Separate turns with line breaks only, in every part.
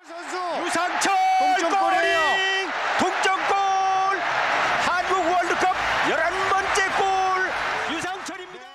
선수
유상철
동점골이에요.
동점골. 한국 월드컵 11번째 골 유상철입니다.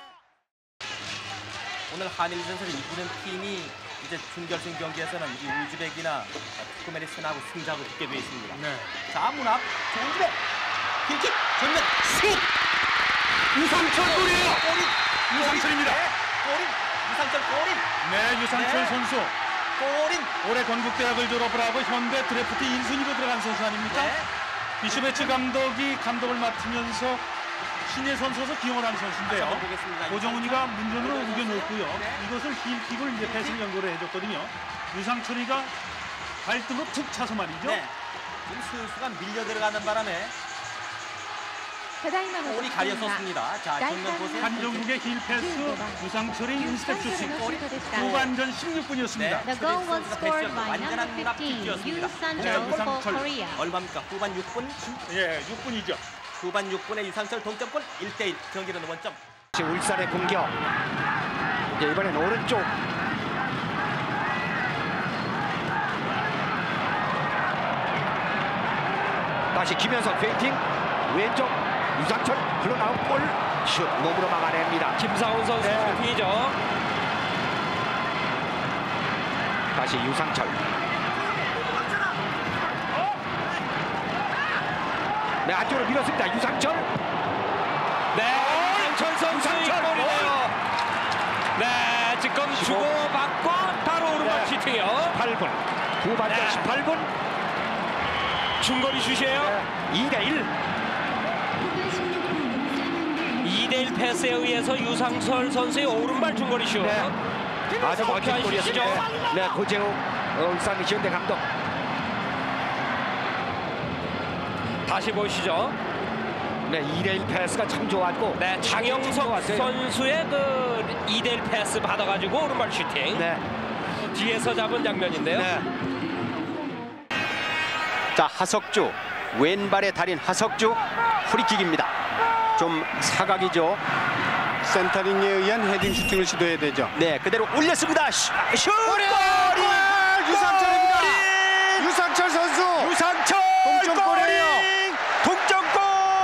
오늘 한일전선을 이기는 팀이 이제 준결승 경기에서는 이 우즈벡이나 투르크메니스탄하고 승자하고 붙게 되어 있습니다.
네.
자, 문 앞 조은주의 킥 전면 슛. 유상철 골이에요. 골인.
유상철입니다.
네, 골인. 유상철 골인.
네, 유상철
네.
선수
골인.
올해 건국대학을 졸업을 하고 현대 드래프트 1순위로 들어간 선수 아닙니까?
네.
비슈베츠 감독이 감독을 맡으면서 신예 선수로서 기용을 한 선수인데요.
보겠습니다.
고정훈이가 문전으로
유상철
우겨놓고요.
네.
이것을 힐킥을 이제 패스 연구를 해줬거든요. 유상철이가 발등으로 툭 차서 말이죠.
네. 지금 수수가 밀려 들어가는 바람에 골이 가려섰습니다. 자, 정면 보세요.
한정국의 힐 패스, 유상철의 인스텝 슈팅. 후반전 16분이었습니다.
네.
goal was scored by
완전한
number 15,
문앞킥이었습니다.
유상철 for
유상철.
Korea.
얼마입니까? 후반 6분.
예, 6분이죠.
후반 6분에 유상철 동점골 1대1 경기는 원점.
울산의 공격. 이제 이번엔 오른쪽. 다시 김현석 페인팅. 왼쪽 유상철 흘러나온 볼. 슛 몸으로 막아냅니다.
김상훈 선수 슈팅이죠.
다시 유상철. 네, 안쪽으로 밀었습니다. 유상철.
네, 유상철 선수의 골이네요. 네, 지금 주고받고 바로 오른발 슈팅이요.
18분. 후반전
네.
18분.
중거리 슛이에요.
2대1.
2대1 패스에 의해서 유상철 선수의 오른발 중거리 슛.
네. 아주 멋진
슛이죠.
골이었습니다. 네, 고재욱 울산 현대 감독.
다시 보시죠.
네, 2대1 패스가 참 좋았고.
네, 장영석
좋았어요.
선수의 그 2대1 패스 받아가지고 오른발 슈팅.
네.
뒤에서 잡은 장면인데요.
네.
자, 하석주 왼발의 달인 하석주 프리킥입니다. 좀 사각이죠.
센터링에 의한 헤딩 슈팅을 시도해야 되죠.
네, 그대로 올렸습니다. 슛!
골! 유상철입니다. 유상철 선수.
유상철
동점골이에요.
골! 동점골!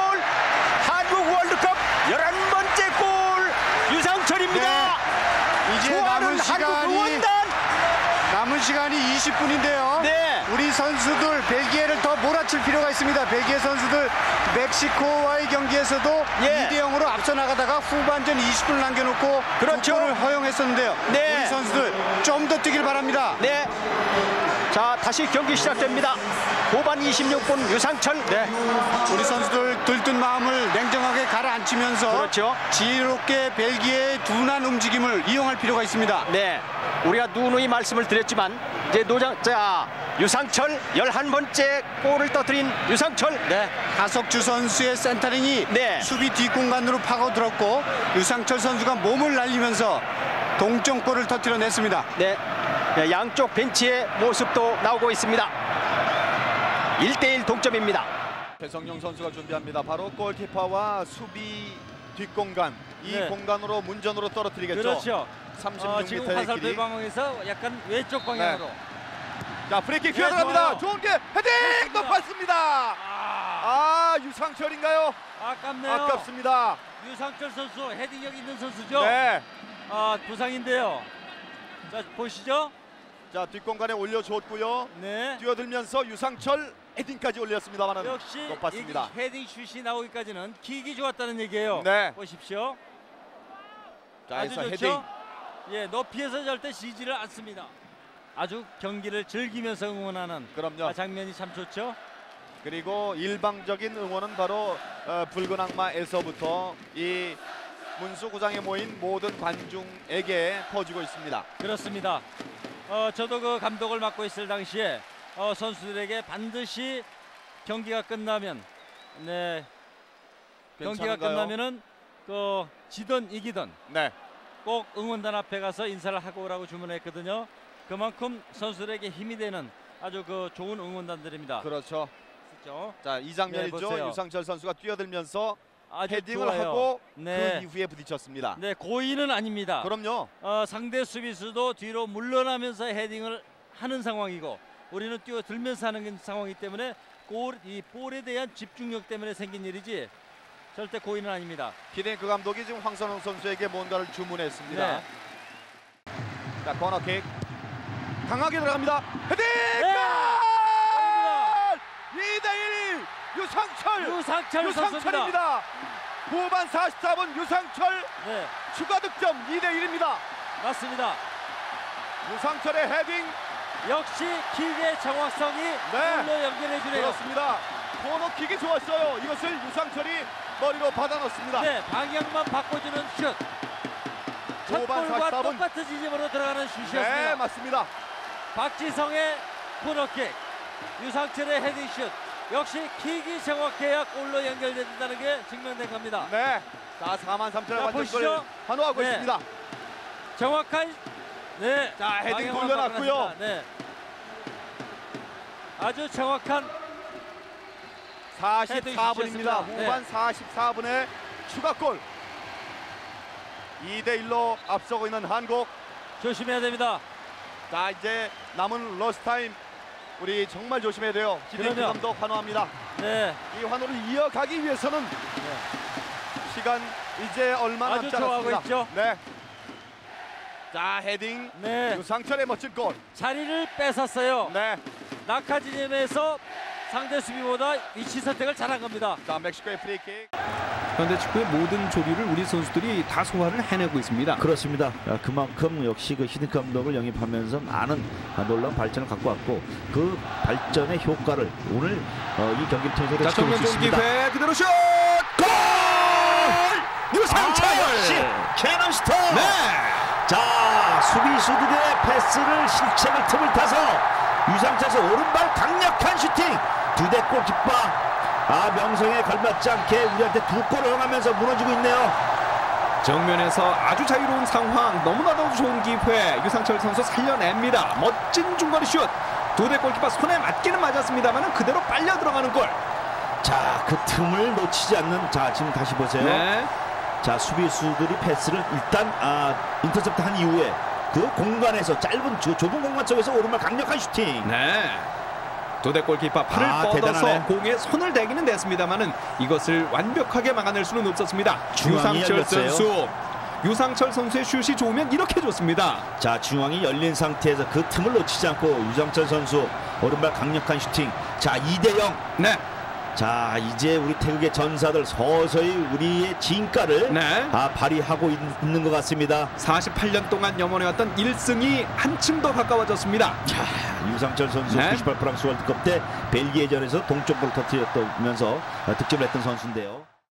한국 월드컵 11번째 골 유상철입니다.
네. 이제
좋아하는 한국 응원단.
남은 시간이 20분인데요.
네.
우리 선수들 벨기에를 더 몰아칠 필요가 있습니다. 벨기에 선수들 멕시코와의 경기에서도
예.
2대0으로 앞서 나가다가 후반전 20분을 남겨놓고
그렇죠.
2골을 허용했었는데요.
네.
우리 선수들 좀 더 뛰길 바랍니다.
네. 자, 다시 경기 시작됩니다. 후반 26분 유상철.
네. 우리 선수들 들뜬 마음을 냉정하게 가라앉히면서
그렇죠.
지혜롭게 벨기에의 둔한 움직임을 이용할 필요가 있습니다.
네. 우리가 누누이 말씀을 드렸지만 이제 유상철 11번째 골을 터뜨린 유상철.
네. 하석주 선수의 센터링이
네.
수비 뒷공간으로 파고들었고 유상철 선수가 몸을 날리면서 동점골을 터뜨려냈습니다.
네. 네, 양쪽 벤치의 모습도 나오고 있습니다. 1대1 동점입니다.
배성용 선수가 준비합니다. 바로 골키퍼와 수비 뒷공간 이
네.
공간으로 문전으로 떨어뜨리겠죠.
그렇죠.
36m의
지금
길이.
화살표 방향에서 약간 왼쪽 방향으로.
자, 프리킥
네,
휘어들어갑니다.
좋아요.
좋은 게 헤딩 높았습니다. 유상철인가요?
아깝네요.
아깝습니다.
유상철 선수 헤딩력 있는 선수죠.
네.
부상인데요. 자, 보시죠.
자, 뒷공간에 올려줬고요.
네.
뛰어들면서 유상철 헤딩까지 올렸습니다만은
역시
높았습니다.
이 헤딩 슛이 나오기까지는 킥이 좋았다는 얘기예요.
네.
보십시오.
자,
아주
해서
좋죠.
헤딩.
예, 높이에서 절대 쉬지를 않습니다. 아주 경기를 즐기면서 응원하는
그럼요.
장면이 참 좋죠.
그리고 일방적인 응원은 바로 붉은 악마에서부터 이 문수구장에 모인 모든 관중에게 퍼지고 있습니다.
그렇습니다. 저도 그 감독을 맡고 있을 당시에 선수들에게 반드시 경기가 끝나면 경기가
괜찮은가요?
끝나면은 그 지든 이기든
네.
꼭 응원단 앞에 가서 인사를 하고 오라고 주문했거든요. 그만큼 선수들에게 힘이 되는 아주 그 좋은 응원단들입니다.
그렇죠.
그렇죠?
자, 이 장면이죠.
네, 보세요.
유상철 선수가 뛰어들면서
아주
헤딩을
좋아요.
하고
네.
그 이후에 부딪혔습니다.
네, 고의는 아닙니다.
그럼요.
상대 수비수도 뒤로 물러나면서 헤딩을 하는 상황이고 우리는 뛰어들면서 하는 상황이기 때문에 이 볼에 대한 집중력 때문에 생긴 일이지 절대 고의는 아닙니다.
히딩크 감독이 지금 황선홍 선수에게 뭔가를 주문했습니다.
네.
자, 코너킥 강하게 들어갑니다. 헤딩!
네!
골! 2대1 유상철!
유상철 선수입니다.
유상철입니다. 후반 44분 유상철
네,
추가 득점 2대1입니다.
맞습니다.
유상철의 헤딩
역시 킥의 정확성이
네.
골로 연결해 주네요.
그렇습니다. 코너킥이 좋았어요. 이것을 유상철이 머리로 받아 넣습니다.
네, 방향만 바꿔주는 슛. 첫
후반
골과
44분.
똑같은 지점으로 들어가는 슛이었습니다.
네, 맞습니다.
박지성의 코너킥, 유상철의 헤딩슛. 역시 킥이 정확해야 골로 연결된다는 게 증명된 겁니다.
네. 자, 43,000원
자,
완전골
보시죠.
환호하고
네.
있습니다.
정확한 네.
자, 헤딩
방향만
돌려놨고요.
바꿔놨습니다. 네. 아주 정확한
44분입니다.
네.
후반 44분에 추가골. 2대1로 앞서고 있는 한국.
조심해야 됩니다.
자, 이제 남은 러스타임 우리 정말 조심해야 돼요. 히딩크
그럼요.
감독 환호합니다.
네.
이 환호를 이어가기 위해서는 시간 이제 얼마
아주
남지
좋아하고
않았습니다.
있죠.
네. 자, 헤딩
네.
유상철의 멋진 골.
자리를 뺏었어요.
네.
낙하 지점에서 상대 수비보다 위치 선택을 잘한 겁니다.
자, 멕시코의 프리킥.
현대 축구의 모든 조류를 우리 선수들이 다 소화를 해내고 있습니다.
그렇습니다. 그만큼 역시 그 히딩크 감독을 영입하면서 많은 놀라운 발전을 갖고 왔고 그 발전의 효과를 오늘 이 경기를 통해서
자,
지켜볼
정면
수
좋은
있습니다.
기회 그대로 슛! 골!
유상철 역시 캐논스톱.
네.
자, 수비수들의 패스를 실책을 틈을 타서 유상철에서 오른발 강력한 슈팅. 두 대 골키퍼 명성에 걸맞지 않게 우리한테 두 골을 허용하면서 무너지고 있네요.
정면에서 아주 자유로운 상황, 너무나도 좋은 기회. 유상철 선수 살려냅니다. 멋진 중거리 슛. 두 대 골키퍼 손에 맞기는 맞았습니다만 그대로 빨려 들어가는 골.
자, 그 틈을 놓치지 않는. 자, 지금 다시 보세요.
네.
자, 수비수들이 패스를 일단 인터셉트 한 이후에 그 공간에서 짧은 좁은 공간 속에서 오른발 강력한 슈팅.
네. 두 대 골키퍼 팔을 뻗어서
대단하네.
공에 손을 대기는 냈습니다만은 이것을 완벽하게 막아낼 수는 없었습니다.
중앙이
유상철
열렸어요.
선수. 유상철 선수의 슛이 좋으면 이렇게 좋습니다.
자, 중앙이 열린 상태에서 그 틈을 놓치지 않고 유상철 선수 오른발 강력한 슈팅. 자, 2대0.
네.
자, 이제 우리 태극의 전사들 서서히 우리의 진가를
네.
발휘하고 있는 것 같습니다.
48년 동안 염원해왔던 1승이 한층 더 가까워졌습니다.
자, 유상철 선수
네.
98 프랑스 월드컵 때 벨기에전에서 동점골을 터뜨렸다면서 득점을 했던 선수인데요.